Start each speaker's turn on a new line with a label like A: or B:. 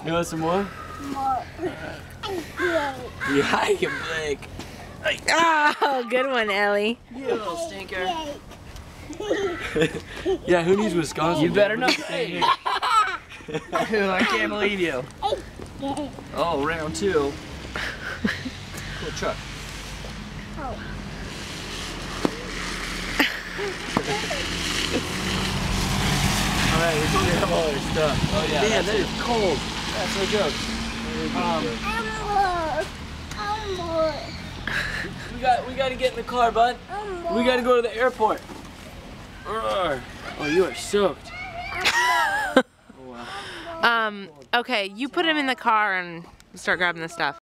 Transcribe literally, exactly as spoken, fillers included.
A: You want some more?
B: More.
A: Yeah, you Blake.
C: Oh, good one, Ellie.
A: You little stinker. Yeah, who needs Wisconsin? You better not say. I can't believe you. Oh, round two. Cool truck.
B: Oh.
A: Alright, we can grab all our stuff. Oh yeah. Damn, that is cold. That's no joke. Um,
B: I'm more. I'm more.
A: we got we gotta get in the car, bud.
B: I'm more.
A: We gotta go to the airport. Oh, you are soaked.
C: Um, okay, you put him in the car and start grabbing the stuff.